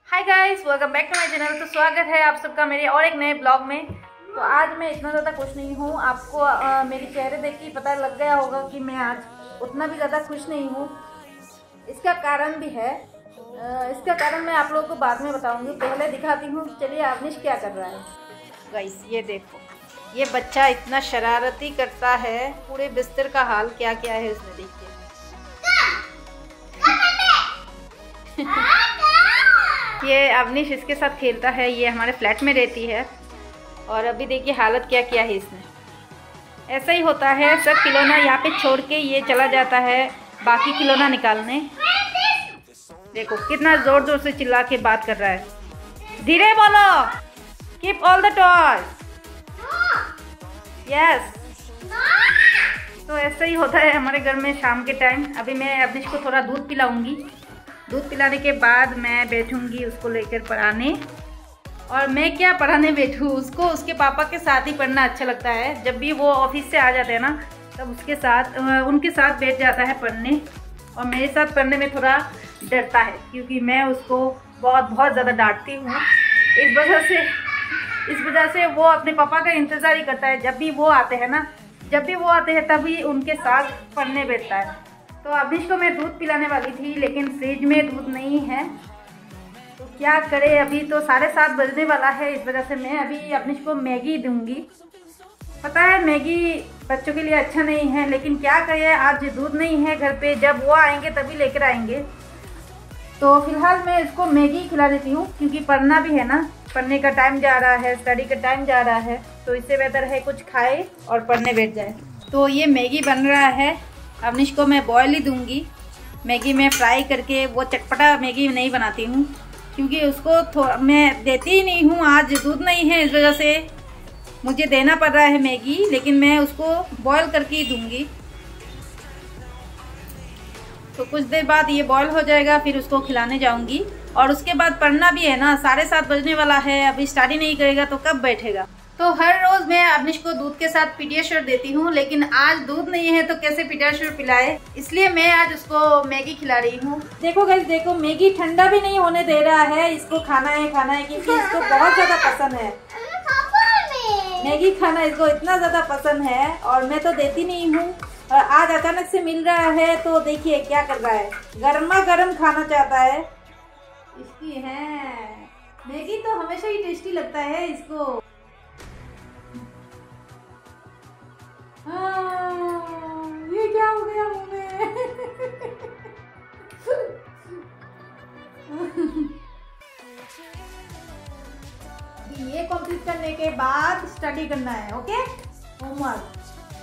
Hi guys, welcome back to my channel. तो स्वागत है आप सबका मेरे और एक नए ब्लॉग में। तो आज मैं इतना ज़्यादा खुश नहीं हूँ। आपको मेरे चेहरे देख के पता लग गया होगा कि मैं आज उतना भी ज़्यादा खुश नहीं हूँ। इसका कारण भी है। इसका कारण मैं आप लोगों को बाद में बताऊँगी। पहले दिखाती हूँ। चलिए अवनीश क्या कर रहा है। गाइस ये देखो, ये बच्चा इतना शरारती करता है। पूरे बिस्तर का हाल क्या क्या है उसने, देखिए। ये अवनीश इसके साथ खेलता है। ये हमारे फ्लैट में रहती है और अभी देखिए हालत क्या किया है इसने। ऐसा ही होता है, सब खिलौना यहाँ पे छोड़ के ये चला जाता है बाकी खिलौना निकालने। देखो कितना जोर जोर से चिल्ला के बात कर रहा है। धीरे बोलो, keep all the toys. Yes. तो ऐसा ही होता है हमारे घर में शाम के टाइम। अभी मैं अवनीश को थोड़ा दूध पिलाऊंगी। दूध पिलाने के बाद मैं बैठूंगी उसको लेकर पढ़ाने। और मैं क्या पढ़ाने बैठूँ उसको, उसके पापा के साथ ही पढ़ना अच्छा लगता है। जब भी वो ऑफिस से आ जाते हैं ना, तब उसके साथ उनके साथ बैठ जाता है पढ़ने। और मेरे साथ पढ़ने में थोड़ा डरता है क्योंकि मैं उसको बहुत ज़्यादा डांटती हूँ। इस वजह से वो अपने पापा का इंतज़ार ही करता है। जब भी वो आते हैं तभी उनके साथ पढ़ने बैठता है। तो अवनीश को मैं दूध पिलाने वाली थी, लेकिन फ्रिज में दूध नहीं है। तो क्या करे, अभी तो 7:30 बजने वाला है। इस वजह से मैं अभी अवनीश को मैगी दूंगी। पता है मैगी बच्चों के लिए अच्छा नहीं है, लेकिन क्या करें, आज दूध नहीं है घर पे। जब वो आएंगे तभी लेकर आएंगे। तो फिलहाल मैं इसको मैगी खिला देती हूँ क्योंकि पढ़ना भी है ना। पढ़ने का टाइम जा रहा है, स्टडी का टाइम जा रहा है। तो इससे बेहतर है कुछ खाए और पढ़ने बैठ जाए। तो ये मैगी बन रहा है। अवनीश को मैं बॉयल ही दूंगी। मैगी में फ्राई करके, वो चटपटा मैगी नहीं बनाती हूँ क्योंकि उसको मैं देती ही नहीं हूँ। आज दूध नहीं है, इस वजह से मुझे देना पड़ रहा है मैगी, लेकिन मैं उसको बॉयल करके ही दूंगी। तो कुछ देर बाद ये बॉयल हो जाएगा, फिर उसको खिलाने जाऊंगी। और उसके बाद पढ़ना भी है ना, 7:30 बजने वाला है। अभी स्टडी नहीं करेगा तो कब बैठेगा। तो हर रोज मैं अवनीश को दूध के साथ पीडियाश्योर देती हूँ, लेकिन आज दूध नहीं है तो कैसे पीडियाश्योर पिलाए, इसलिए मैं आज उसको मैगी खिला रही हूँ। देखो गाइस, देखो मैगी ठंडा भी नहीं होने दे रहा है। इसको खाना है क्योंकि इसको बहुत ज्यादा पसंद है। मैगी खाना इसको इतना ज्यादा पसंद है और मैं तो देती नहीं हूँ। और आज अचानक से मिल रहा है तो देखिए क्या कर रहा है, गर्मा गर्म खाना चाहता है। इसकी है मैगी तो हमेशा ही टेस्टी लगता है इसको। ये क्या हो गया मुंह में। ये कंप्लीट करने के बाद स्टडी करना है। ओके, होमवर्क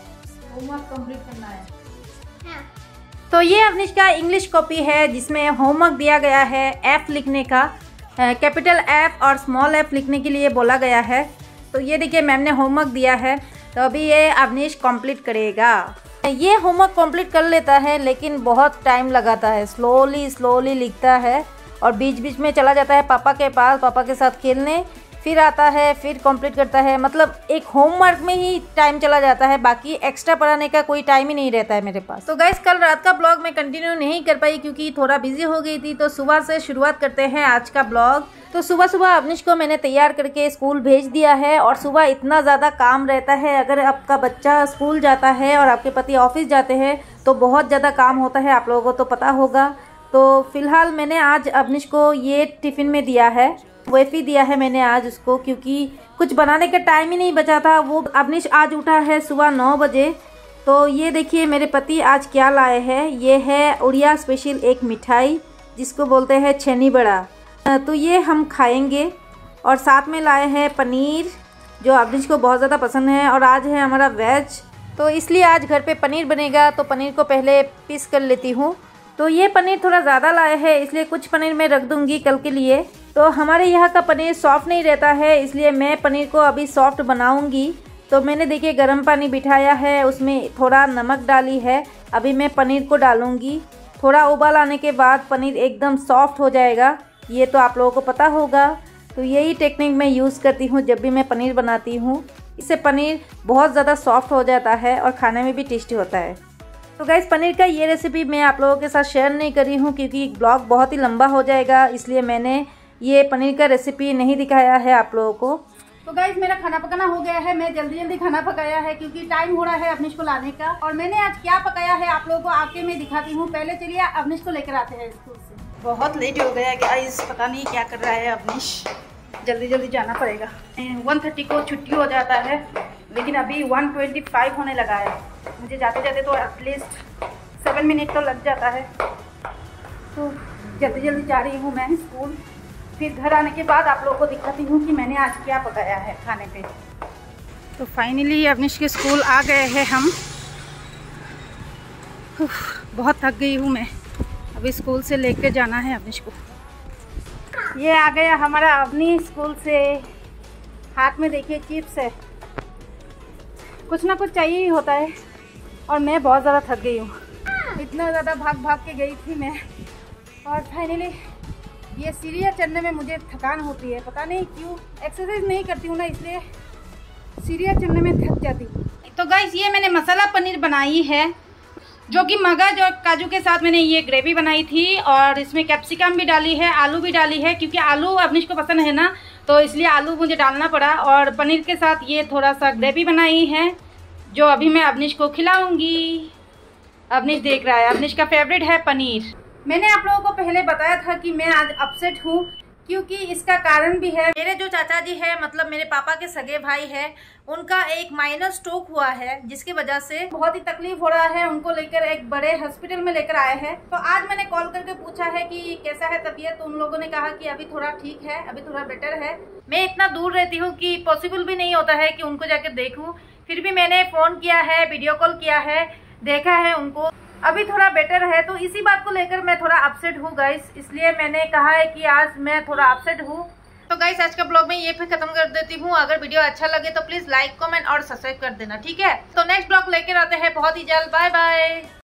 कंप्लीट करना है। हाँ। तो ये अवनीश का इंग्लिश कॉपी है जिसमें होमवर्क दिया गया है एफ लिखने का। कैपिटल एफ और स्मॉल एफ लिखने के लिए बोला गया है। तो ये देखिए मैम ने होमवर्क दिया है, तो अभी ये अवनीश कंप्लीट करेगा। ये होमवर्क कंप्लीट कर लेता है, लेकिन बहुत टाइम लगाता है। स्लोली लिखता है और बीच बीच में चला जाता है पापा के पास, पापा के साथ खेलने। फिर आता है, फिर कंप्लीट करता है। मतलब एक होमवर्क में ही टाइम चला जाता है, बाकी एक्स्ट्रा पढ़ाने का कोई टाइम ही नहीं रहता है मेरे पास। तो गाइस, कल रात का ब्लॉग मैं कंटिन्यू नहीं कर पाई क्योंकि थोड़ा बिजी हो गई थी। तो सुबह से शुरुआत करते हैं आज का ब्लॉग। तो सुबह अवनीश को मैंने तैयार करके स्कूल भेज दिया है। और सुबह इतना ज़्यादा काम रहता है, अगर आपका बच्चा स्कूल जाता है और आपके पति ऑफिस जाते हैं तो बहुत ज़्यादा काम होता है, आप लोगों को तो पता होगा। तो फिलहाल मैंने आज अवनीश को ये टिफ़िन में दिया है, वेफी दिया है मैंने आज उसको, क्योंकि कुछ बनाने का टाइम ही नहीं बचा था। वो अवनीश आज उठा है सुबह 9 बजे। तो ये देखिए मेरे पति आज क्या लाए हैं। ये है उड़िया स्पेशल एक मिठाई जिसको बोलते हैं छेनी बड़ा। तो ये हम खाएंगे। और साथ में लाए हैं पनीर जो अवनीश को बहुत ज़्यादा पसंद है। और आज है हमारा वेज, तो इसलिए आज घर पे पनीर बनेगा। तो पनीर को पहले पीस कर लेती हूँ। तो ये पनीर थोड़ा ज़्यादा लाए हैं, इसलिए कुछ पनीर मैं रख दूँगी कल के लिए। तो हमारे यहाँ का पनीर सॉफ्ट नहीं रहता है, इसलिए मैं पनीर को अभी सॉफ्ट बनाऊँगी। तो मैंने देखिए गर्म पानी बिठाया है, उसमें थोड़ा नमक डाली है। अभी मैं पनीर को डालूँगी। थोड़ा उबाल आने के बाद पनीर एकदम सॉफ्ट हो जाएगा, ये तो आप लोगों को पता होगा। तो यही टेक्निक मैं यूज़ करती हूँ जब भी मैं पनीर बनाती हूँ। इससे पनीर बहुत ज़्यादा सॉफ्ट हो जाता है और खाने में भी टेस्टी होता है। तो गाइस, पनीर का ये रेसिपी मैं आप लोगों के साथ शेयर नहीं करी हूँ क्योंकि ब्लॉग बहुत ही लंबा हो जाएगा, इसलिए मैंने ये पनीर का रेसिपी नहीं दिखाया है आप लोगों को। तो गाइज मेरा खाना पकाना हो गया है। मैं जल्दी जल्दी खाना पकाया है क्योंकि टाइम हो रहा है अवनीश को लाने का। और मैंने आज क्या पकाया है आप लोगों को आके मैं दिखाती हूँ। पहले चलिए अवनीश को लेकर आते हैं स्कूल से। बहुत लेट हो गया गाइज, पता नहीं क्या कर रहा है अवनीश। जल्दी जल्दी जाना पड़ेगा। 1:30 को छुट्टी हो जाता है, लेकिन अभी 1:25 होने लगा है। मुझे जाते जाते तो एटलीस्ट 7 मिनट तो लग जाता है। तो जल्दी जल्दी जा रही हूँ मैं स्कूल। फिर घर आने के बाद आप लोगों को दिखाती हूँ कि मैंने आज क्या पकाया है खाने पे। तो फाइनली अवनीश के स्कूल आ गए हैं हम। बहुत थक गई हूँ मैं। अभी स्कूल से लेके जाना है अवनीश को। ये आ गया हमारा अवनीश स्कूल से। हाथ में देखिए चिप्स है। कुछ ना कुछ चाहिए ही होता है और मैं बहुत ज़्यादा थक गई हूँ। इतना ज़्यादा भाग भाग के गई थी मैं। और फाइनली ये सीढ़ियाँ चढ़ने में मुझे थकान होती है, पता नहीं क्यों। एक्सरसाइज नहीं करती हूँ ना, इसलिए सीढ़ियाँ चढ़ने में थक जाती हूँ। तो गाइस ये मैंने मसाला पनीर बनाई है, जो कि मगज और काजू के साथ मैंने ये ग्रेवी बनाई थी। और इसमें कैप्सिकम भी डाली है, आलू भी डाली है, क्योंकि आलू अवनीश को पसंद है ना, तो इसलिए आलू मुझे डालना पड़ा। और पनीर के साथ ये थोड़ा सा ग्रेवी बनाई है, जो अभी मैं अवनीश को खिलाऊँगी। अवनीश देख रहा है, अवनीश का फेवरेट है पनीर। मैंने आप लोगों को पहले बताया था कि मैं आज अपसेट हूँ, क्योंकि इसका कारण भी है। मेरे जो चाचा जी है, मतलब मेरे पापा के सगे भाई है, उनका एक माइनर स्ट्रोक हुआ है, जिसकी वजह से बहुत ही तकलीफ हो रहा है। उनको लेकर एक बड़े हॉस्पिटल में लेकर आए हैं। तो आज मैंने कॉल करके पूछा है कि कैसा है तबीयत। तो उन लोगों ने कहा कि अभी थोड़ा ठीक है, अभी थोड़ा बेटर है। मैं इतना दूर रहती हूँ कि पॉसिबल भी नहीं होता है कि उनको जाकर देखूँ। फिर भी मैंने फ़ोन किया है, वीडियो कॉल किया है, देखा है उनको। अभी थोड़ा बेटर है। तो इसी बात को लेकर मैं थोड़ा अपसेट हूँ गाइस, इसलिए मैंने कहा है कि आज मैं थोड़ा अपसेट हूँ। तो गाइस आज का ब्लॉग में ये फिर खत्म कर देती हूँ। अगर वीडियो अच्छा लगे तो प्लीज लाइक, कमेंट और सब्सक्राइब कर देना, ठीक है। तो नेक्स्ट ब्लॉग लेकर आते हैं बहुत ही जल्द। Bye bye.